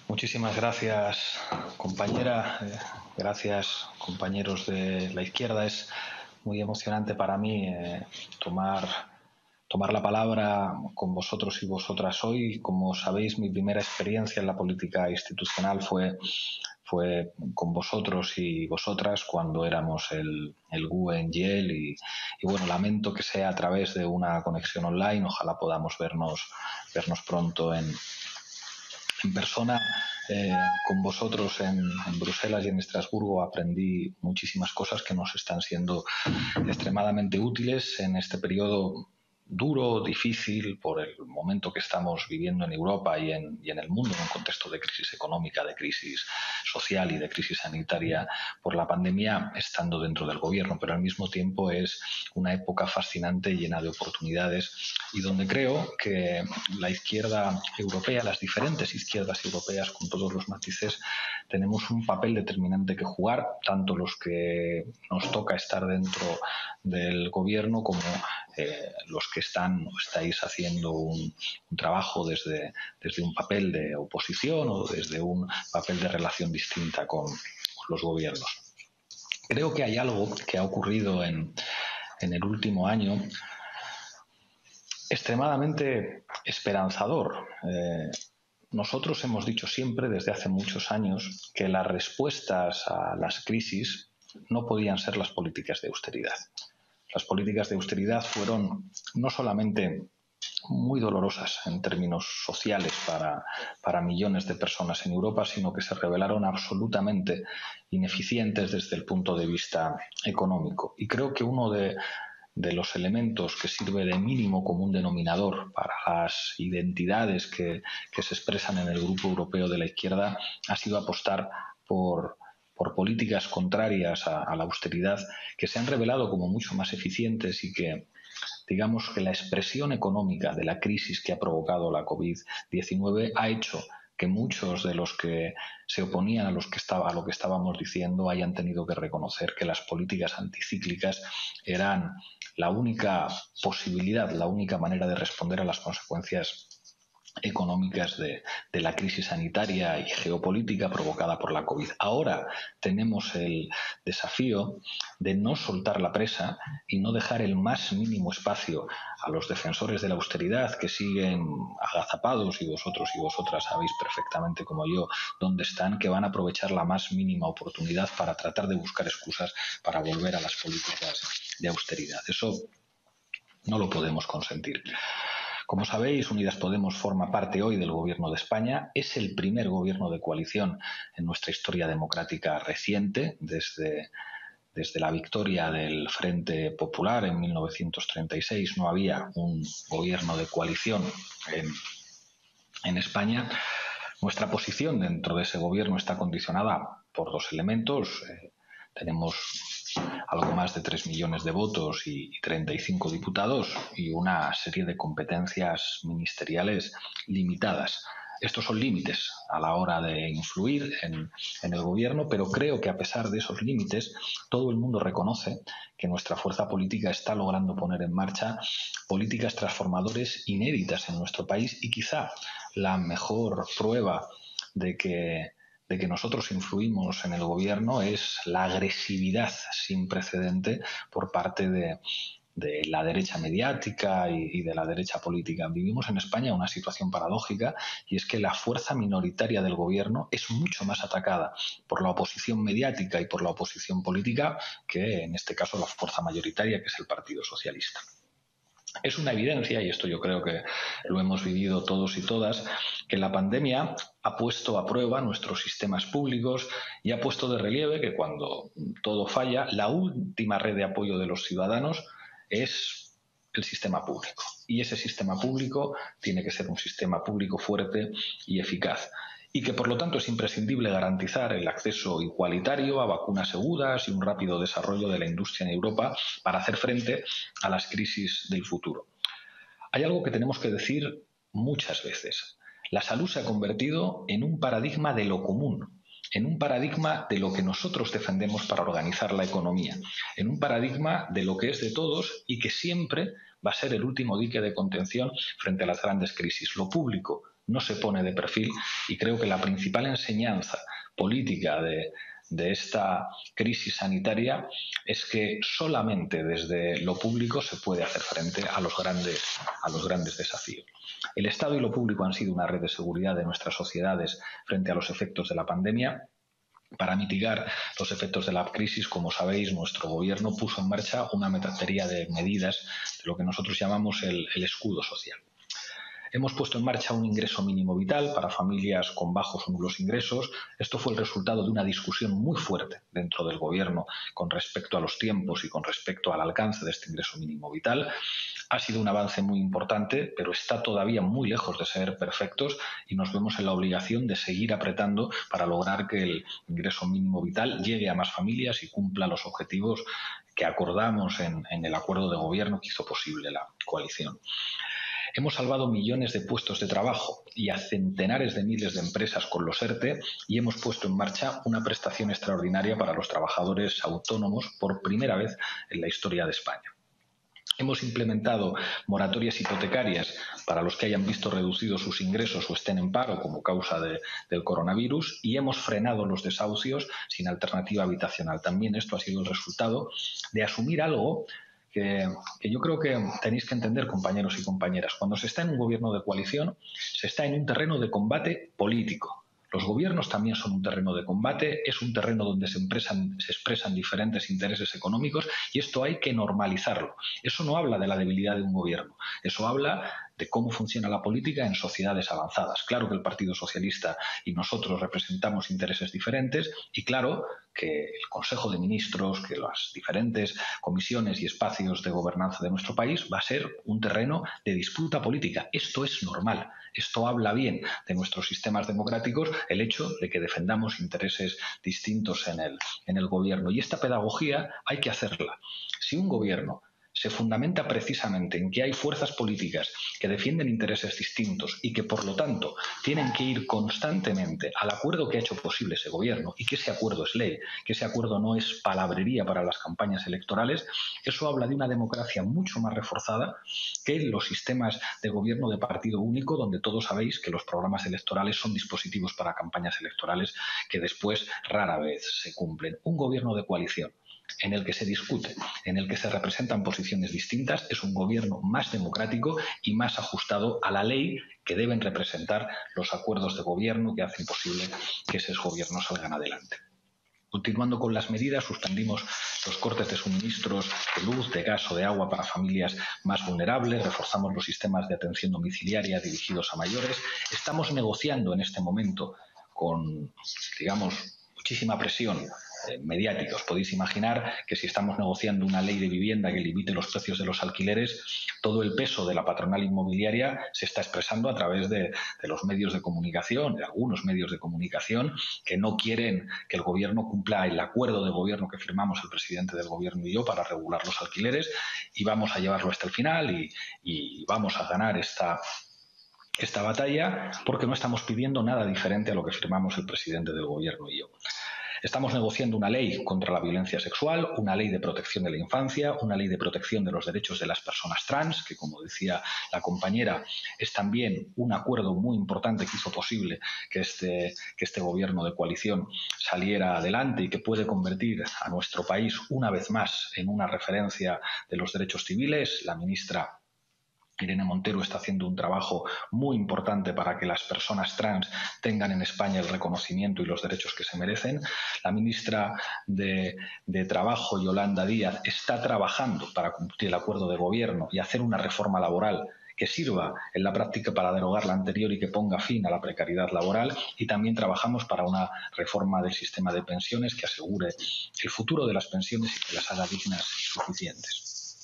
Muchísimas gracias, compañera. Gracias, compañeros de la izquierda. Es muy emocionante para mí tomar la palabra con vosotros y vosotras hoy. Como sabéis, mi primera experiencia en la política institucional fue con vosotros y vosotras cuando éramos el GUE en YEL y bueno, lamento que sea a través de una conexión online. Ojalá podamos vernos pronto en persona. Con vosotros en Bruselas y en Estrasburgo aprendí muchísimas cosas que nos están siendo extremadamente útiles en este periodo duro, difícil, por el momento que estamos viviendo en Europa y en el mundo, en un contexto de crisis económica, de crisis social y de crisis sanitaria por la pandemia, estando dentro del gobierno. Pero al mismo tiempo es una época fascinante, llena de oportunidades, y donde creo que la izquierda europea, las diferentes izquierdas europeas, con todos los matices, tenemos un papel determinante que jugar, tanto los que nos toca estar dentro del gobierno como los que estáis haciendo un trabajo desde un papel de oposición o desde un papel de relación distinta con los gobiernos. Creo que hay algo que ha ocurrido en el último año extremadamente esperanzador. Nosotros hemos dicho siempre, desde hace muchos años, que las respuestas a las crisis no podían ser las políticas de austeridad. Las políticas de austeridad fueron no solamente muy dolorosas en términos sociales para millones de personas en Europa, sino que se revelaron absolutamente ineficientes desde el punto de vista económico. Y creo que uno de los elementos que sirve de mínimo común denominador para las identidades que se expresan en el Grupo Europeo de la Izquierda ha sido apostar por políticas contrarias a la austeridad, que se han revelado como mucho más eficientes y que, digamos, que la expresión económica de la crisis que ha provocado la COVID-19 ha hecho que muchos de los que se oponían a lo que estábamos diciendo hayan tenido que reconocer que las políticas anticíclicas eran la única posibilidad, la única manera de responder a las consecuencias económicas de la crisis sanitaria y geopolítica provocada por la COVID. Ahora tenemos el desafío de no soltar la presa y no dejar el más mínimo espacio a los defensores de la austeridad, que siguen agazapados, y vosotros y vosotras sabéis perfectamente como yo dónde están, que van a aprovechar la más mínima oportunidad para tratar de buscar excusas para volver a las políticas de austeridad. Eso no lo podemos consentir. Como sabéis, Unidas Podemos forma parte hoy del Gobierno de España. Es el primer gobierno de coalición en nuestra historia democrática reciente, desde la victoria del Frente Popular en 1936. No había un gobierno de coalición en España. Nuestra posición dentro de ese gobierno está condicionada por dos elementos. Tenemos algo más de 3 millones de votos y 35 diputados y una serie de competencias ministeriales limitadas. Estos son límites a la hora de influir en el gobierno, pero creo que a pesar de esos límites, todo el mundo reconoce que nuestra fuerza política está logrando poner en marcha políticas transformadoras inéditas en nuestro país, y quizá la mejor prueba de que nosotros influimos en el gobierno es la agresividad sin precedente por parte de la derecha mediática y de la derecha política. Vivimos en España una situación paradójica, y es que la fuerza minoritaria del gobierno es mucho más atacada por la oposición mediática y por la oposición política que, en este caso, la fuerza mayoritaria, que es el Partido Socialista. Es una evidencia, y esto yo creo que lo hemos vivido todos y todas, que la pandemia ha puesto a prueba nuestros sistemas públicos y ha puesto de relieve que cuando todo falla, la última red de apoyo de los ciudadanos es el sistema público. Y ese sistema público tiene que ser un sistema público fuerte y eficaz. Y que, por lo tanto, es imprescindible garantizar el acceso igualitario a vacunas seguras y un rápido desarrollo de la industria en Europa para hacer frente a las crisis del futuro. Hay algo que tenemos que decir muchas veces. La salud se ha convertido en un paradigma de lo común, en un paradigma de lo que nosotros defendemos para organizar la economía, en un paradigma de lo que es de todos y que siempre va a ser el último dique de contención frente a las grandes crisis. Lo público no se pone de perfil, y creo que la principal enseñanza política de esta crisis sanitaria es que solamente desde lo público se puede hacer frente a los grandes desafíos. El Estado y lo público han sido una red de seguridad de nuestras sociedades frente a los efectos de la pandemia. Para mitigar los efectos de la crisis, como sabéis, nuestro gobierno puso en marcha una batería de medidas de lo que nosotros llamamos el escudo social. Hemos puesto en marcha un ingreso mínimo vital para familias con bajos o nulos ingresos. Esto fue el resultado de una discusión muy fuerte dentro del Gobierno con respecto a los tiempos y con respecto al alcance de este ingreso mínimo vital. Ha sido un avance muy importante, pero está todavía muy lejos de ser perfectos y nos vemos en la obligación de seguir apretando para lograr que el ingreso mínimo vital llegue a más familias y cumpla los objetivos que acordamos en el acuerdo de Gobierno que hizo posible la coalición. Hemos salvado millones de puestos de trabajo y a centenares de miles de empresas con los ERTE y hemos puesto en marcha una prestación extraordinaria para los trabajadores autónomos por primera vez en la historia de España. Hemos implementado moratorias hipotecarias para los que hayan visto reducidos sus ingresos o estén en paro como causa del coronavirus y hemos frenado los desahucios sin alternativa habitacional. También esto ha sido el resultado de asumir algo que yo creo que tenéis que entender, compañeros y compañeras. Cuando se está en un gobierno de coalición, se está en un terreno de combate político. Los gobiernos también son un terreno de combate, es un terreno donde se expresan diferentes intereses económicos y esto hay que normalizarlo. Eso no habla de la debilidad de un gobierno, eso habla de cómo funciona la política en sociedades avanzadas. Claro que el Partido Socialista y nosotros representamos intereses diferentes y claro que el Consejo de Ministros, que las diferentes comisiones y espacios de gobernanza de nuestro país va a ser un terreno de disputa política. Esto es normal. Esto habla bien de nuestros sistemas democráticos, el hecho de que defendamos intereses distintos en el gobierno. Y esta pedagogía hay que hacerla. Si un gobierno se fundamenta precisamente en que hay fuerzas políticas que defienden intereses distintos y que, por lo tanto, tienen que ir constantemente al acuerdo que ha hecho posible ese gobierno y que ese acuerdo es ley, que ese acuerdo no es palabrería para las campañas electorales, eso habla de una democracia mucho más reforzada que los sistemas de gobierno de partido único, donde todos sabéis que los programas electorales son dispositivos para campañas electorales que después rara vez se cumplen. Un gobierno de coalición en el que se discute, en el que se representan posiciones distintas, es un gobierno más democrático y más ajustado a la ley que deben representar los acuerdos de gobierno que hacen posible que esos gobiernos salgan adelante. Continuando con las medidas, suspendimos los cortes de suministros de luz, de gas o de agua para familias más vulnerables, reforzamos los sistemas de atención domiciliaria dirigidos a mayores. Estamos negociando en este momento con, muchísima presión mediática. Os podéis imaginar que si estamos negociando una ley de vivienda que limite los precios de los alquileres, todo el peso de la patronal inmobiliaria se está expresando a través de los medios de comunicación, de algunos medios de comunicación que no quieren que el gobierno cumpla el acuerdo de gobierno que firmamos el presidente del gobierno y yo para regular los alquileres, y vamos a llevarlo hasta el final y vamos a ganar esta batalla porque no estamos pidiendo nada diferente a lo que firmamos el presidente del gobierno y yo. Estamos negociando una ley contra la violencia sexual, una ley de protección de la infancia, una ley de protección de los derechos de las personas trans, que, como decía la compañera, es también un acuerdo muy importante que hizo posible que este gobierno de coalición saliera adelante y que puede convertir a nuestro país una vez más en una referencia de los derechos civiles. La ministra Irene Montero está haciendo un trabajo muy importante para que las personas trans tengan en España el reconocimiento y los derechos que se merecen. La ministra de Trabajo, Yolanda Díaz, está trabajando para cumplir el acuerdo de gobierno y hacer una reforma laboral que sirva en la práctica para derogar la anterior y que ponga fin a la precariedad laboral, y también trabajamos para una reforma del sistema de pensiones que asegure el futuro de las pensiones y que las haga dignas y suficientes.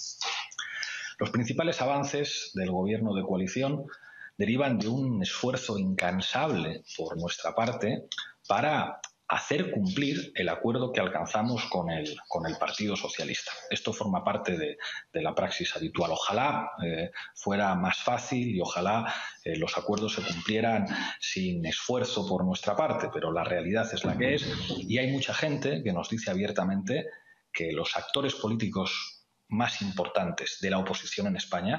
Los principales avances del gobierno de coalición derivan de un esfuerzo incansable por nuestra parte para hacer cumplir el acuerdo que alcanzamos con el Partido Socialista. Esto forma parte de la praxis habitual. Ojalá fuera más fácil y ojalá los acuerdos se cumplieran sin esfuerzo por nuestra parte, pero la realidad es la que es y hay mucha gente que nos dice abiertamente que los actores políticos más importantes de la oposición en España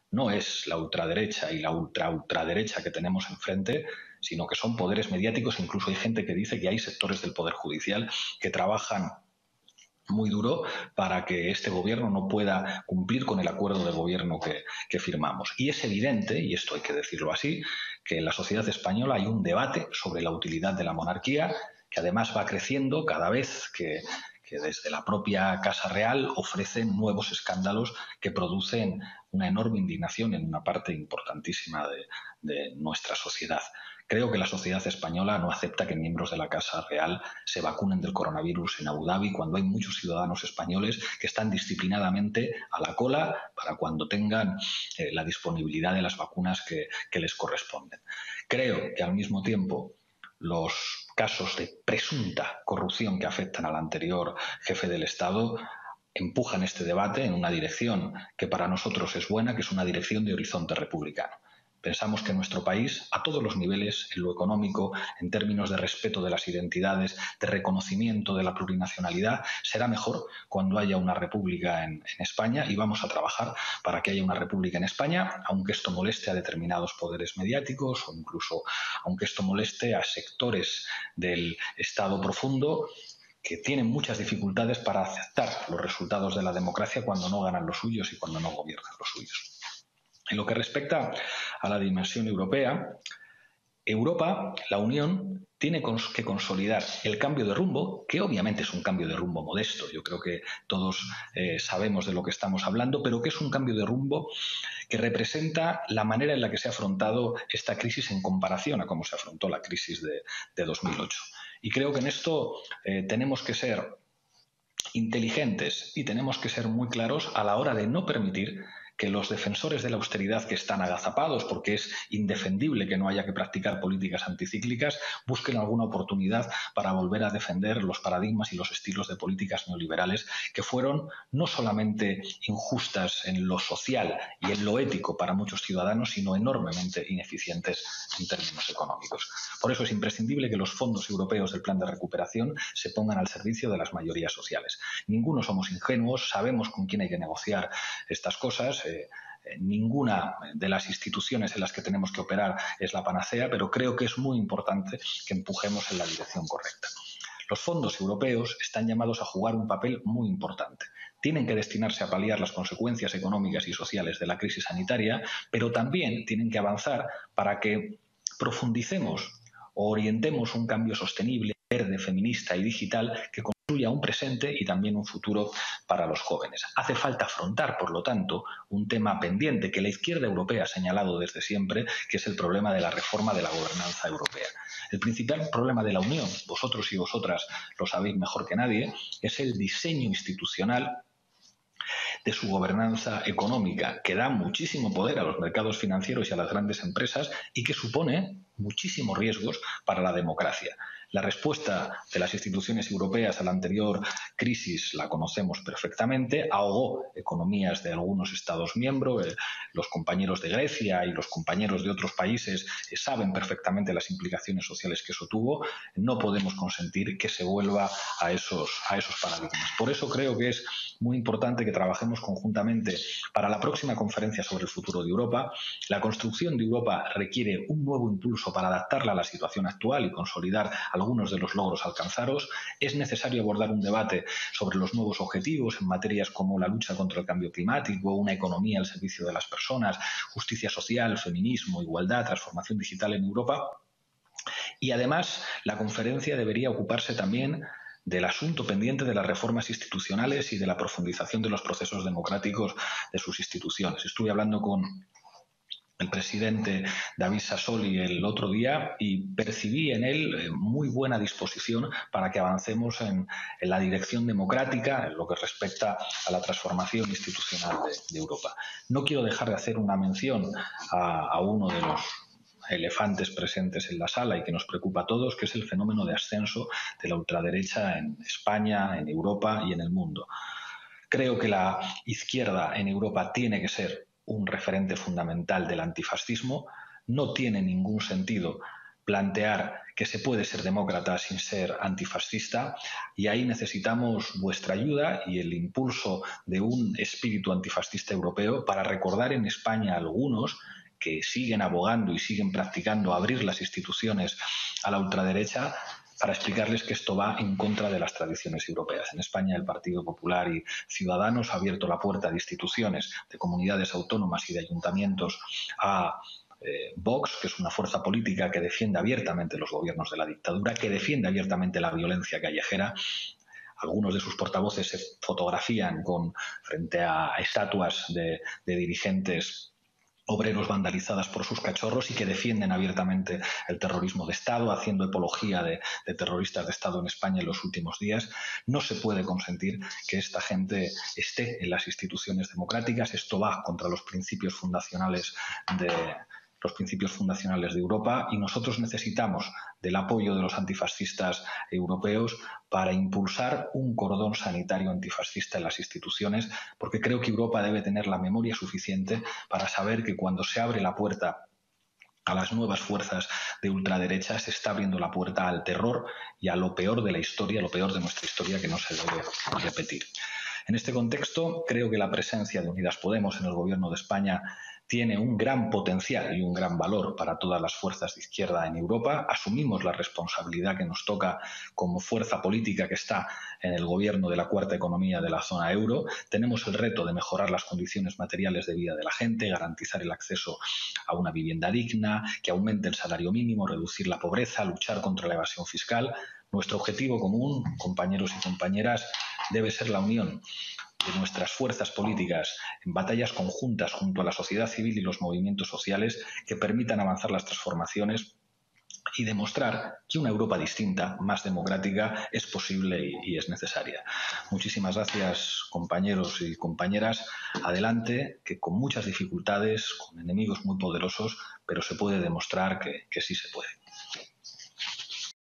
no es la ultraderecha y la ultraderecha que tenemos enfrente, sino que son poderes mediáticos. Incluso hay gente que dice que hay sectores del Poder Judicial que trabajan muy duro para que este gobierno no pueda cumplir con el acuerdo de gobierno que firmamos. Y es evidente, y esto hay que decirlo así, que en la sociedad española hay un debate sobre la utilidad de la monarquía, que además va creciendo cada vez que desde la propia Casa Real ofrecen nuevos escándalos que producen una enorme indignación en una parte importantísima de nuestra sociedad. Creo que la sociedad española no acepta que miembros de la Casa Real se vacunen del coronavirus en Abu Dhabi cuando hay muchos ciudadanos españoles que están disciplinadamente a la cola para cuando tengan la disponibilidad de las vacunas que les corresponden. Creo que al mismo tiempo los casos de presunta corrupción que afectan al anterior jefe del Estado empujan este debate en una dirección que para nosotros es buena, que es una dirección de horizonte republicano. Pensamos que nuestro país, a todos los niveles, en lo económico, en términos de respeto de las identidades, de reconocimiento de la plurinacionalidad, será mejor cuando haya una república en España, y vamos a trabajar para que haya una república en España, aunque esto moleste a determinados poderes mediáticos o incluso aunque esto moleste a sectores del Estado profundo que tienen muchas dificultades para aceptar los resultados de la democracia cuando no ganan los suyos y cuando no gobiernan los suyos. En lo que respecta a la dimensión europea, Europa, la Unión, tiene que consolidar el cambio de rumbo, que obviamente es un cambio de rumbo modesto. Yo creo que todos sabemos de lo que estamos hablando, pero que es un cambio de rumbo que representa la manera en la que se ha afrontado esta crisis en comparación a cómo se afrontó la crisis de 2008. Y creo que en esto tenemos que ser inteligentes y tenemos que ser muy claros a la hora de no permitir que los defensores de la austeridad, que están agazapados porque es indefendible que no haya que practicar políticas anticíclicas, busquen alguna oportunidad para volver a defender los paradigmas y los estilos de políticas neoliberales que fueron no solamente injustas en lo social y en lo ético para muchos ciudadanos, sino enormemente ineficientes en términos económicos. Por eso es imprescindible que los fondos europeos del Plan de Recuperación se pongan al servicio de las mayorías sociales. Ninguno somos ingenuos, sabemos con quién hay que negociar estas cosas. Ninguna de las instituciones en las que tenemos que operar es la panacea, pero creo que es muy importante que empujemos en la dirección correcta. Los fondos europeos están llamados a jugar un papel muy importante. Tienen que destinarse a paliar las consecuencias económicas y sociales de la crisis sanitaria, pero también tienen que avanzar para que profundicemos o orientemos un cambio sostenible, verde, feminista y digital que construya un presente y también un futuro para los jóvenes. Hace falta afrontar, por lo tanto, un tema pendiente que la izquierda europea ha señalado desde siempre, que es el problema de la reforma de la gobernanza europea. El principal problema de la Unión, vosotros y vosotras lo sabéis mejor que nadie, es el diseño institucional de su gobernanza económica, que da muchísimo poder a los mercados financieros y a las grandes empresas y que supone muchísimos riesgos para la democracia. La respuesta de las instituciones europeas a la anterior crisis la conocemos perfectamente, ahogó economías de algunos Estados miembros, los compañeros de Grecia y los compañeros de otros países saben perfectamente las implicaciones sociales que eso tuvo. No podemos consentir que se vuelva a esos paradigmas. Por eso creo que es muy importante que trabajemos conjuntamente para la próxima conferencia sobre el futuro de Europa. La construcción de Europa requiere un nuevo impulso para adaptarla a la situación actual y consolidar algunos de los logros alcanzados. Es necesario abordar un debate sobre los nuevos objetivos en materias como la lucha contra el cambio climático, una economía al servicio de las personas, justicia social, feminismo, igualdad, transformación digital en Europa. Y además, la conferencia debería ocuparse también del asunto pendiente de las reformas institucionales y de la profundización de los procesos democráticos de sus instituciones. Estuve hablando con el presidente David Sassoli el otro día y percibí en él muy buena disposición para que avancemos en la dirección democrática en lo que respecta a la transformación institucional de Europa. No quiero dejar de hacer una mención a uno de los elefantes presentes en la sala y que nos preocupa a todos, que es el fenómeno de ascenso de la ultraderecha en España, en Europa y en el mundo. Creo que la izquierda en Europa tiene que ser un referente fundamental del antifascismo. No tiene ningún sentido plantear que se puede ser demócrata sin ser antifascista, y ahí necesitamos vuestra ayuda y el impulso de un espíritu antifascista europeo para recordar en España a algunos que siguen abogando y siguen practicando abrir las instituciones a la ultraderecha, para explicarles que esto va en contra de las tradiciones europeas. En España el Partido Popular y Ciudadanos ha abierto la puerta de instituciones, de comunidades autónomas y de ayuntamientos a Vox, que es una fuerza política que defiende abiertamente los gobiernos de la dictadura, que defiende abiertamente la violencia callejera. Algunos de sus portavoces se fotografían frente a estatuas de dirigentes obreros vandalizadas por sus cachorros y que defienden abiertamente el terrorismo de Estado, haciendo apología de terroristas de Estado en España en los últimos días. No se puede consentir que esta gente esté en las instituciones democráticas. Esto va contra los principios fundacionales de Europa, y nosotros necesitamos del apoyo de los antifascistas europeos para impulsar un cordón sanitario antifascista en las instituciones, porque creo que Europa debe tener la memoria suficiente para saber que cuando se abre la puerta a las nuevas fuerzas de ultraderecha, se está abriendo la puerta al terror y a lo peor de la historia, lo peor de nuestra historia, que no se debe repetir. En este contexto, creo que la presencia de Unidas Podemos en el Gobierno de España tiene un gran potencial y un gran valor para todas las fuerzas de izquierda en Europa. Asumimos la responsabilidad que nos toca como fuerza política que está en el gobierno de la cuarta economía de la zona euro. Tenemos el reto de mejorar las condiciones materiales de vida de la gente, garantizar el acceso a una vivienda digna, que aumente el salario mínimo, reducir la pobreza, luchar contra la evasión fiscal. Nuestro objetivo común, compañeros y compañeras, debe ser la unión de nuestras fuerzas políticas en batallas conjuntas junto a la sociedad civil y los movimientos sociales que permitan avanzar las transformaciones y demostrar que una Europa distinta, más democrática, es posible y es necesaria. Muchísimas gracias, compañeros y compañeras. Adelante, que con muchas dificultades, con enemigos muy poderosos, pero se puede demostrar que sí se puede.